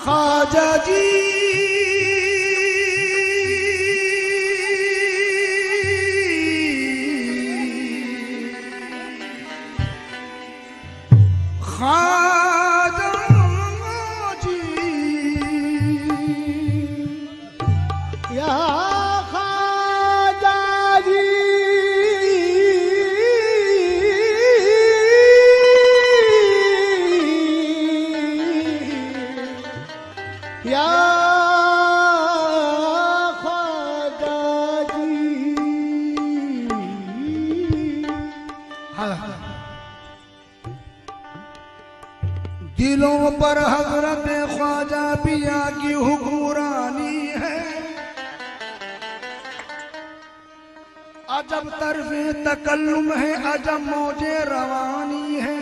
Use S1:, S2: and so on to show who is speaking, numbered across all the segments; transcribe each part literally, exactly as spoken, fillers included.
S1: ख्वाजा जी ख्वाजा जी या ख्वाजा जी या ख्वाजा जी। दिलों पर हजरत ख्वाजा पिया की हुक्मरानी है, अजब तर्ज़े तकल्लुम है, अजब मौजे रवानी है।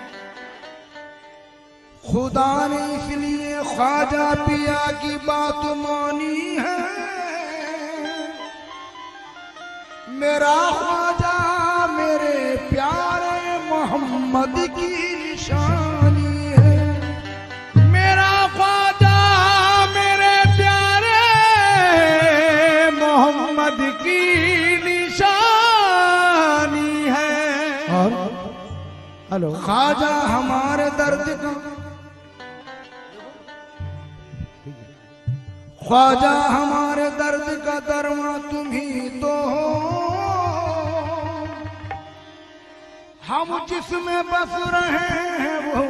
S1: खुदा ने इसलिए ख्वाजा पिया की बात मानी है। मेरा ख्वाजा मेरे प्यारे मोहम्मद की निशानी है। मेरा ख्वाजा मेरे प्यारे मोहम्मद की निशानी है। और हेलो ख्वाजा हमारे दर्द का, ख्वाजा हमारे दर्द का दरवा तुम ही तो हो। हम जिसमें बस रहे हैं वो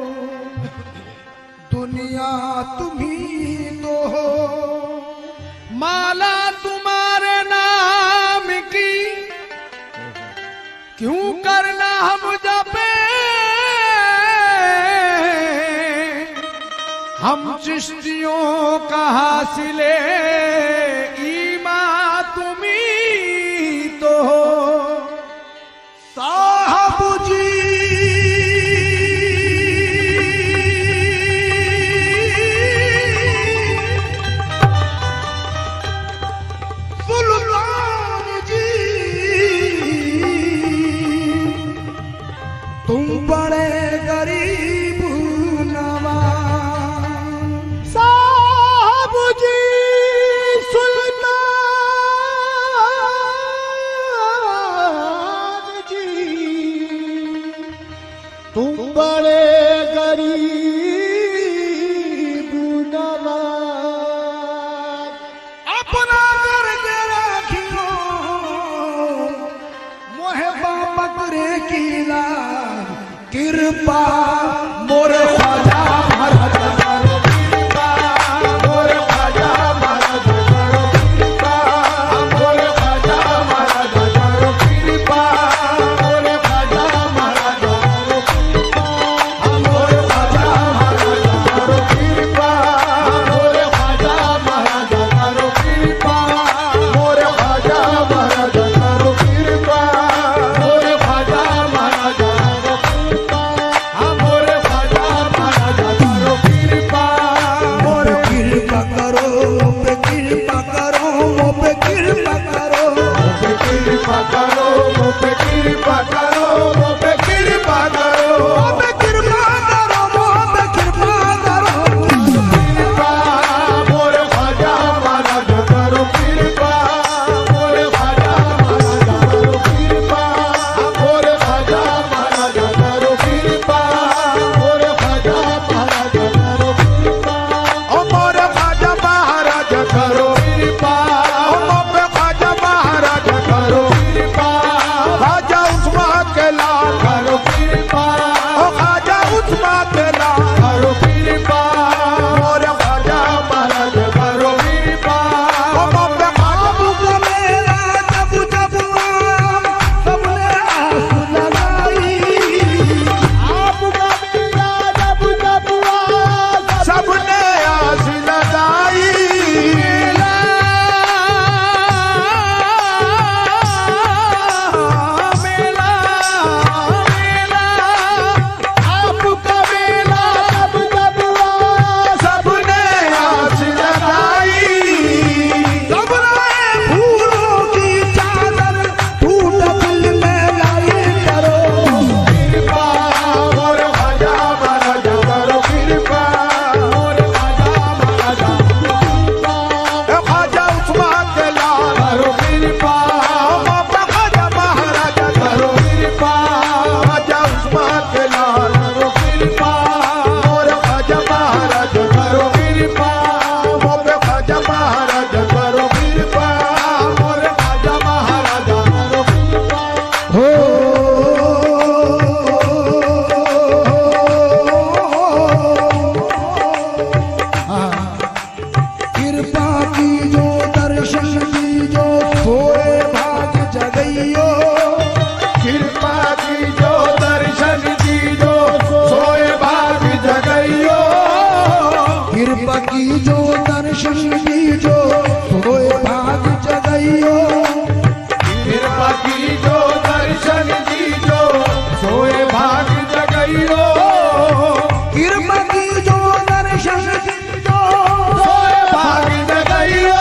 S1: दुनिया तुम ही तो हो। माला तुम्हारे नाम की क्यों करना हम जपे, हम चिश्तियों का हासिले ईमान तुम्ही तो हो। साहब जी सुल्तान जी तुम बड़े गरीब नवाज। साहब जी सुल्तान जी तुम बड़े गरीब नवाज। अपना करके राखियो मोहे बकरे की लाज। कृपा मोरे ख्वाजा महाराज करो कृपा, मोरे ख्वाजा महाराज करो कृपा, मोरे ख्वाजा महाराज करो कृपा, मोरे ख्वाजा महाराज करो कृपा, मोरे ख्वाजा महाराज करो कृपा, मोरे ख्वाजा महाराज करो कृपा, मोरे ख्वाजा महाराज करो कृपा, मोरे ख्वाजा महाराज करो कृपा। कृपा की जो दर्शन दीजो होए भाग जगइयो
S2: कृपा की जो दर्शन दीजो सोए भाग जगइयो
S1: कृपा की जो दर्शन दीजो
S2: सोए भाग जगइयो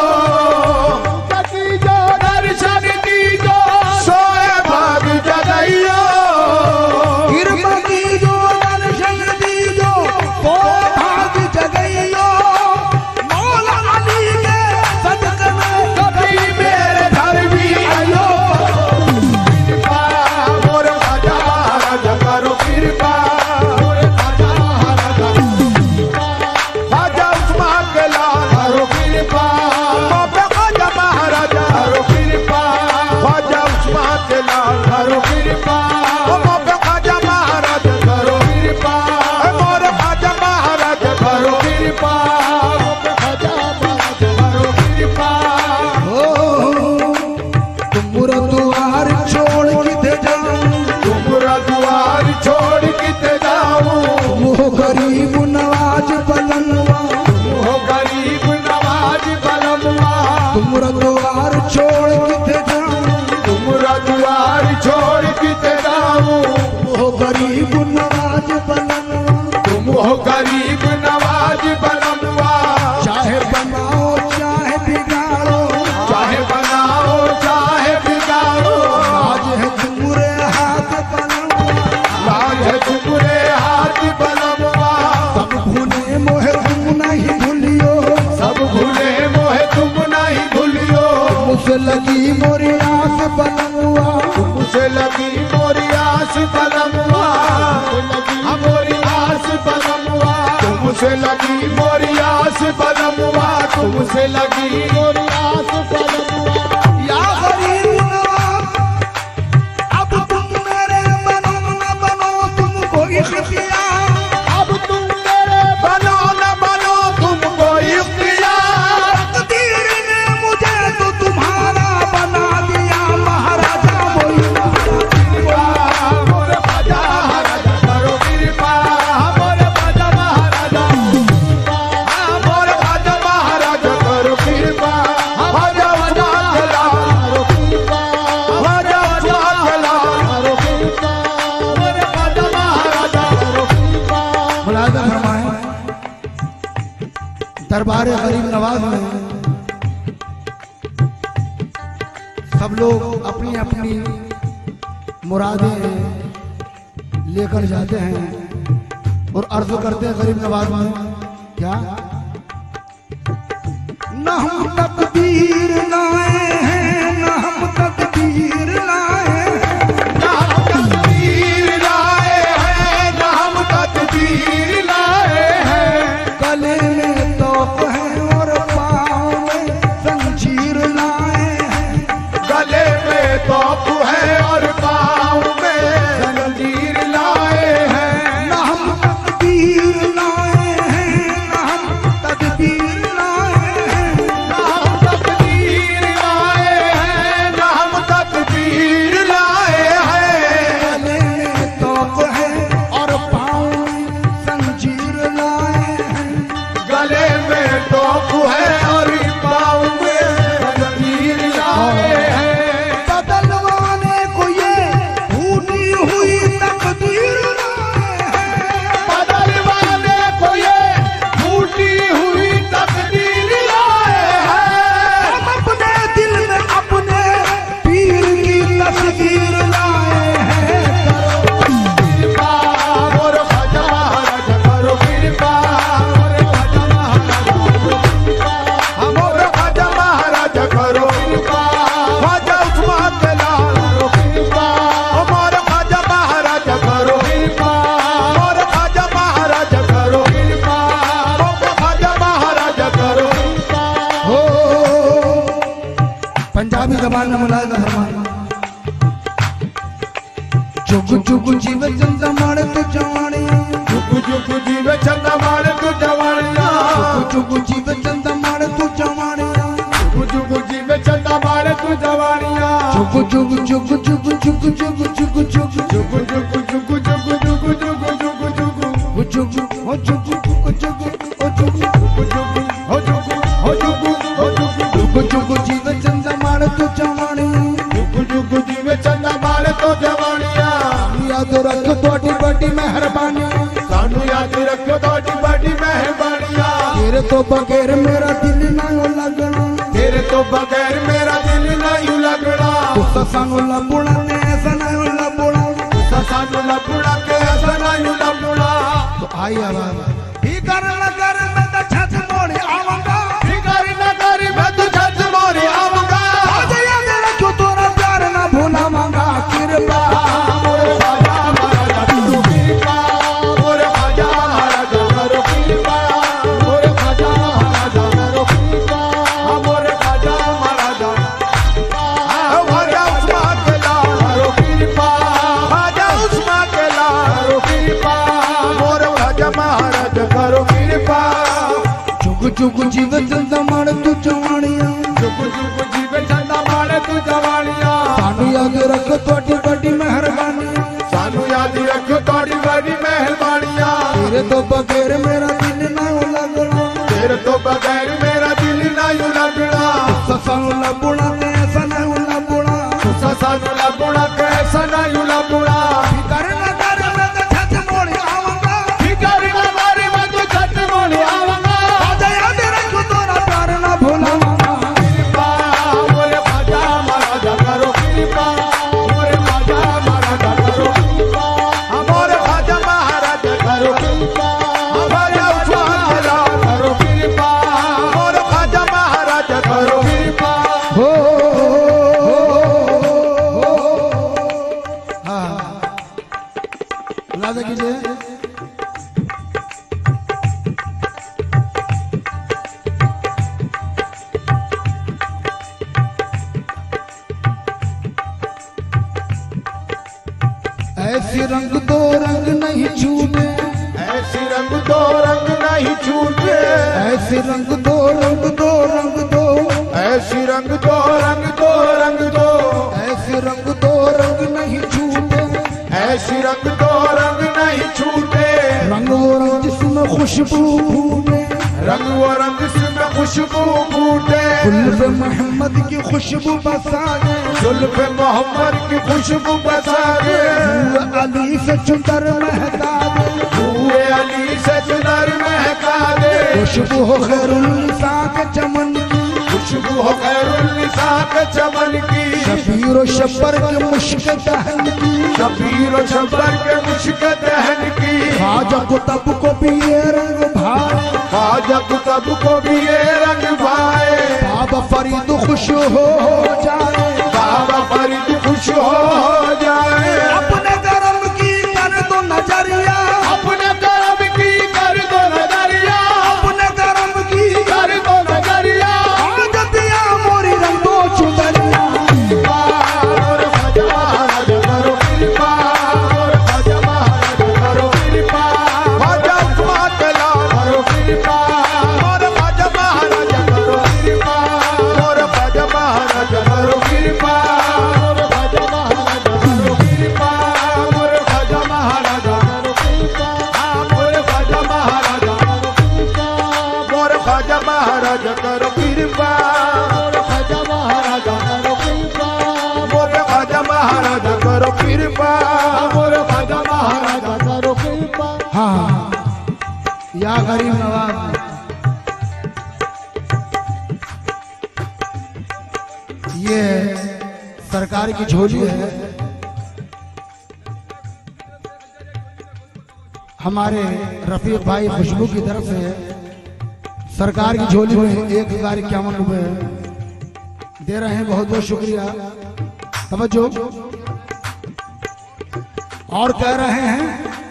S2: कति जो दर्शन दीजो सोए भाग जगइयो
S1: कृपा की जो दर्शन दीजो तो भाग जगइयो मौला अली के सदक़े में
S2: कभी मेरे घर भी आयो कृपा मोर ख्वाजा महाराज करो कृपा मोर ख्वाजा महाराज ख्वाजा उस्मान के लाल करो कृपा बाबा ख्वाजा महाराज करो कृपा ख्वाजा उस्मान के लाल करो कृपा बाबा ख्वाजा महाराज करो कृपा मोर ख्वाजा महाराज करो कृपा ख्वाजा महाराज करो कृपा
S1: तुमरा द्वार छोड़ किते जाऊं
S2: तुमरा द्वार छोड़ किते जाऊं
S1: वो गरीब नवाज बलनवा
S2: हो गरीब नवाज बलमवा
S1: तुमरा द्वार छोड़ किते जाऊं
S2: तुमरा द्वार छोड़ किते जाऊं
S1: वो गरीब नवाज बलनवा
S2: तुम हो गरीब नवाज बलमवा
S1: चाहे बनाओ चाहे बिगाड़ो
S2: चाहे बनाओ चाहे बिगाड़ो
S1: आज है तुमरे हाथ बलनवा
S2: राज है तुमरे हाथ बलमवा
S1: सब भूले मोहे तुम नहीं भूलियो
S2: सब भूले मोहे तुम नहीं भूलियो
S1: मुझसे लगी मोरी आस बलनवा
S2: तुमसे लगी मोरी आस बलमवा मोरी आस बलमवा तुमसे लगी मोरी आस बलमवा तुमसे लगी मोरी आस बलमवा
S1: या गरीब नवाज अब तुम मेरे बनो न बनो तुमको इख्तियार
S2: अब तुम मेरे बनो न बनो तुमको इख्तियार
S1: तकदीर ने मुझे तो तुम्हारा बना दिया महाराजा मोइनुद्दीन
S2: मोर ख्वाजा महाराज करो कृपा मोर ख्वाजा महाराज मोर ख्वाजा महाराज करो कृपा ख्वाजा उस्मान के लाल करो कृपा ख्वाजा उस्मान के लाल करो कृपा मोर ख्वाजा महाराज करो कृपा
S1: मुलाजा फरमाए दरबार गरीब नवाज में सब लोग अपनी अपनी मुरादें लेकर जाते हैं और अर्ज करते हैं गरीब नवाज में क्या न हम तकदीर लाए हैं न हम तकदीर लाए हैं
S2: ना हम तकदीर लाए हैं ना हम तकदीर लाए हैं
S1: गले में तोप है और पाँव में जंजीर लाए हैं
S2: गले में तोप है और पाँव में जंजीर लाए हैं
S1: न हम तकदीर लाए हैं न हम तकदीर लाए हैं
S2: ना हम तकदीर लाए हैं ना हम तकदीर लाए हैं
S1: गले में तोप है और पाँव में जंजीर लाए हैं
S2: गले में तोप है और पाँव में जंजीर लाए हैं
S1: बदलवाने को ये टूटी हुई तकदीर लाए हैं
S2: बदलवाने को ये टूटी हुई तकदीर लाए हैं
S1: हम अपने दिल में अपने पीर की तस्वीर लाए हैं
S2: कृपा मोर ख्वाजा महाराज करो कृपा मोर ख्वाजा महाराज करो कृपा मोर ख्वाजा महाराज करो कृपा ख्वाजा उस्मान के लाल करो कृपा मोर ख्वाजा महाराज करो कृपा मोर ख्वाजा महाराज करो कृपा मोर ख्वाजा महाराज करो कृपा
S1: हो पंजाबी जबान में मुलायदा फरमाना जुग जुग जीव चंद मार तू जवानिया
S2: जुग जुग जीव चंद मार तू जवानिया
S1: जुग जीव चंद मार तू जवानिया
S2: जुग जुग जीव चंद मार तू जवानिया
S1: जुग जुग जुग जुग जुग जुग जुग जुग
S2: जुग जुग जुग जुग जुग जुग जुग जुग
S1: जुग जुग जुग जुग जुग ओ जुग जुग
S2: हो जुगु हो जुगु हो जुगु
S1: जुग जुग जीव चंदा माड़ तू जवानी
S2: जुगु जुगु जीवे चंदा मारे तो जवानिया
S1: याद रख थोड़ी बड़ी मेहरबानी
S2: सानू याद रखो थोड़ी बड़ी मेहरबानिया
S1: तेरे तो बगैर मेरा दिल ना लगना
S2: तेरे तो बगैर मेरा दिल नहीं लगना
S1: तुसा सानू लबुड़ा ने ऐसा नहीं लबुड़ा
S2: सानू लबुड़ा के ऐसा नहीं लबुड़ा
S1: तो आई आवाज ही कर लगर मैं तो छत मोड़ी आऊंगा
S2: भिखारी नगरी में तू छत मोरी आऊंगा
S1: आज याद रखो तोरा प्यार ना भूला मांगा कृपा
S2: मोरे राजा महाराजा करो कृपा मोरे राजा महाराजा करो कृपा मोरे राजा महाराजा करो कृपा मोरे राजा महाराजा राजा उस्मान के लाल करो कृपा राजा उस्मान के लाल करो कृपा मोरे राजा महाराजा करो कृपा
S1: जुग जुग जीव चंदा माड़ तू जवानिया
S2: जुग जुग जीवे चंदा मारे तू जवानिया
S1: सानू याद रख थोड़ी बड़ी मेहरबानी
S2: सानू याद रखो थोड़ी बड़ी मेहरबानिया
S1: तेरे तो बगैर मेरा दिल ना लगना
S2: तेरे तो बगैर मेरा दिल नहीं लगना
S1: ससानू लबुड़ा ने ऐसा नहीं लबुड़ा
S2: तुसा सानू लबुड़ा कैसा नहीं लबुड़ा
S1: कर लगर मैं तो छत मोड़ी आऊंगा
S2: भिखारी नगरी में तू छत मोड़ी आऊंगा
S1: आज याद रखो तोरा प्यार ना भूला मांगा
S2: कृपा मोरे राजा महाराजा करो कृपा मोरे राजा महाराजा करो कृपा मोरे राजा महाराजा करो कृपा राजा उस्मान के लाल करो कृपा मोरे राजा महाराजा करो कृपा
S1: हो हाँ राजा कीजिए ऐसी रंग दो रंग नहीं छूटे
S2: ऐसी रंग दो रंग नहीं छूटे
S1: ऐसी रंग दो रंग दो रंग दो
S2: ऐसी रंग दो रंग दो रंग दो
S1: ऐसी रंग दो रंग नहीं छूटे
S2: ऐसी रंग दो रंग नहीं छूटे
S1: रंग वो रंग जिसमें खुशबू फूटे
S2: रंग वो रंग जिसमें खुशबू फूटे
S1: गुल पे मोहम्मद की खुशबू बसा दे
S2: जुल्फ मोहम्मद की खुशबू बसा दे
S1: नूर अली से चुंदर महका दे
S2: हुए अली से चुनर महका दे
S1: खुशबू हो खैरुल्निसा के चमन की
S2: खुशबू हो खैरुल्निसा के चमन की
S1: शबीर और शब्बर के मुश्क दहन की
S2: शबीर और शब्बर के मुश्क दहन की
S1: ख्वाजा कुतुब को भी ये रंग भाए
S2: ख्वाजा कुतुब को भी ये रंग भाए
S1: बाबा फरीद खुश हो जाए
S2: बाबा फरीद खुश हो जाए
S1: अपने कर्म की कर दो नजरिया
S2: अपने कर्म की कर दो नजरिया
S1: अपने कर्म की
S2: कर दो नजरिया
S1: आज दिया मोरी रंगो चुनरिया
S2: और राजा महाराज करो कृपा और राजा महाराज करो कृपा राजा उस्मान के लाल करो कृपा और राजा महाराज करो कृपा और राजा महाराज करो कृपा और राजा महाराज करो कृपा और राजा महाराज करो कृपा और राजा महाराज करो कृपा और राजा महाराज करो कृपा और राजा महाराज करो कृपा मोरे राजा महाराज करो कृपा मोरे राजा महाराज करो कृपा
S1: हाँ या गरीब नवाज ये सरकार की झोली है हमारे रफीक भाई खुशबू की तरफ से सरकार की झोली में एक हजार इक्यावन रुपए दे रहे हैं बहुत बहुत शुक्रिया समझो और कह रहे हैं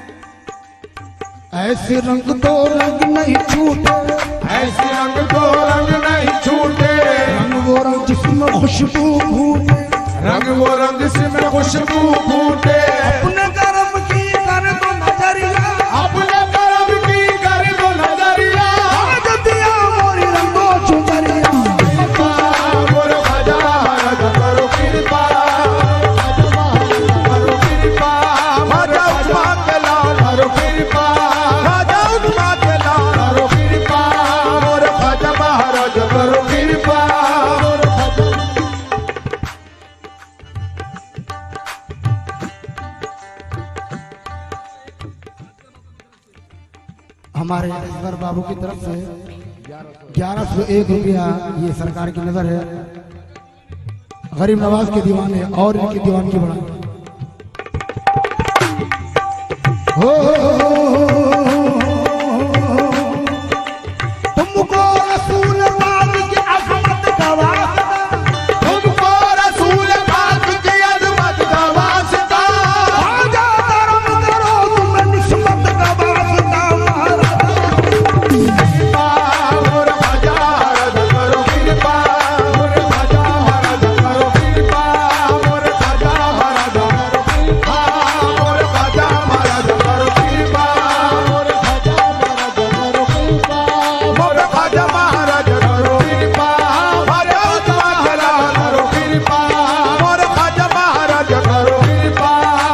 S1: ऐसे रंग दो रंग नहीं छूटे
S2: ऐसे रंग दो रंग नहीं छूटे
S1: रंग वो रंग जिसमें खुशबू फूटे
S2: रंग वो रंग जिसमें खुशबू फूटे
S1: अपने कर्म की कर दो नजरिया
S2: अपने कर्म की कर दो नजरिया
S1: आज दिया मोरी रंगो चुनरिया
S2: मोरे राजा महाराज करो कृपा राजा महाराज करो कृपा राजा उस्मान के लाल करो कृपा राजा उस्मान के लाल
S1: हमारे असगर बाबू की तरफ से ग्यारह सौ एक रुपया ये सरकार की नजर है। गरीब नवाज के दीवान है और इनकी दीवान की बढ़ा हो तुमको रसूल पाक की अजमत का वास्ता,
S2: तुमको रसूल पाक की अजमत का वास्ता,
S1: आजा धर्म करो तुम निस्बत का वास्ता
S2: कृपा मोर भजा रज करो कृपा, मोर भजा रज करो कृपा, मोर भजा रज करो कृपा, मोर भजा रज करो कृपा, मोर भजा रज करो कृपा, मोर भजा महाराज करो कृपा, हरे उत्तमा कला करो कृपा, मोर भजा महाराज करो कृपा,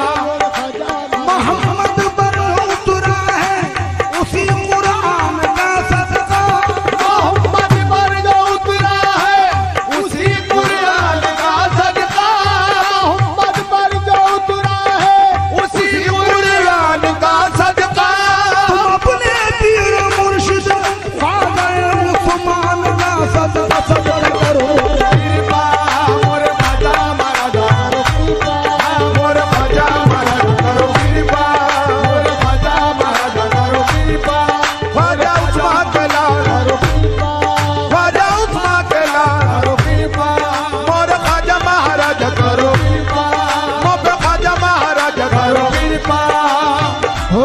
S1: मोहम्मद पर उतरा है उसी कुरान का सदका,
S2: मोहम्मद पर जो उतरा है उसी कुरान का सदका, मोहम्मद पर जो उतरा है उसी कुरान का सदका,
S1: तुम अपने पीर मुर्शिद ख्वाजा उस्मान का सदका सदर करो।
S2: कृपा मोर भजा महाराज करो कृपा, मोर भजा महाराज करो कृपा, मोर भजा महाराज करो कृपा, ख्वाजा उस्मान कला करो कृपा, ख्वाजा उस्मान कला करो कृपा, मोर ख्वाजा महाराज करो कृपा, मोर ख्वाजा महाराज करो कृपा,
S1: हो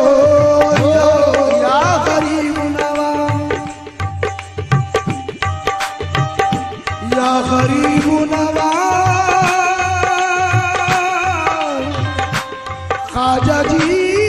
S1: या गरीब नवाज, या गरीब नवाज ख्वाजा जी,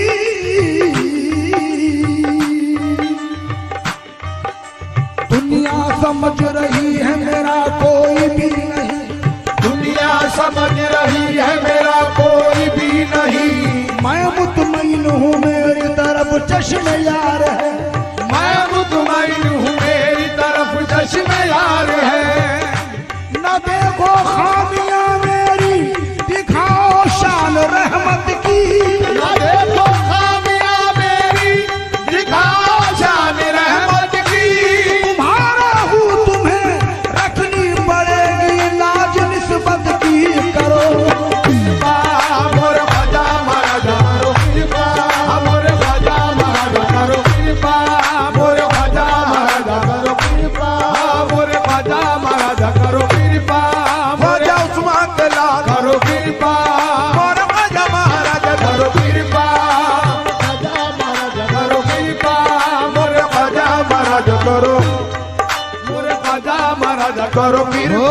S1: दुनिया समझ रही है मेरा कोई भी नहीं,
S2: दुनिया समझ रही है मेरा कोई भी नहीं,
S1: मैं मुतमईन हूँ मेरी तरफ चश्म यार है,
S2: मैं मुतमईन हूँ मेरी तरफ चश्म यार है,
S1: न देखो खामियां मेरी दिखाओ शान रहमत की,
S2: न देखो खामियां मेरी दिखाओ शान रहमत की,
S1: तुम्हारा हूँ तुम्हें रखनी पड़ेगी लाज निस्बत की करो।
S2: कृपा मोर भजा महाराज करो कृपा, मोर भजा महाराज करो कृपा, मोर भजा महाराज करो कृपा, मोर भजा महाराज करो कृपा, भजा उस्मान कला करो कृपा, मोर भजा महाराज करो कृपा, भजा महाराज करो कृपा, मोर भजा महाराज करो, मोर भजा महाराज करो
S1: हो
S2: कृपा।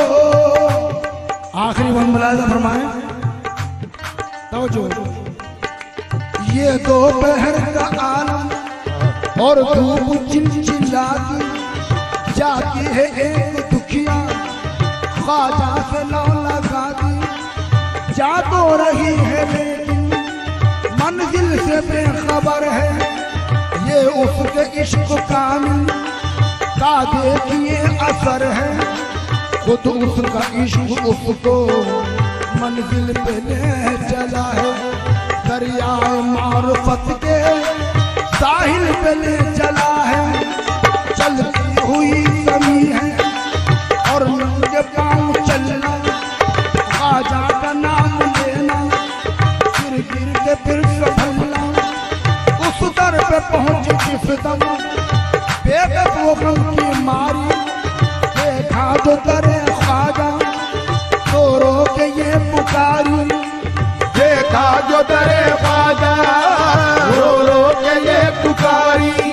S1: आखिरी वन मुलाजा फरमाए तवज्जो, ये दोपहर का आलम और धूप चिलचिलाती जाती है एक दुखिया ख्वाजा से लौ लगाती, जा तो रही है लेकिन मंजिल से बेखबर है, ये उसके इश्क कामिल का देखिए असर है, खुद उसका इश्क उसको मंजिल पे ले चला है, दरियाए मारुफत के साहिल पे ले चला है, चलती हुई कमी है और नंगे पाँव चलना, ख्वाजा का नाम लेना, गिर गिर के फिर संभलना, उस दर पे पहुंच जिस दम बेगम की मारी, देखा तो दरे ख्वाजा तो रो के ये पुकारी,
S2: देखा जो दरे ख्वाजा रो रो के ये पुकारी,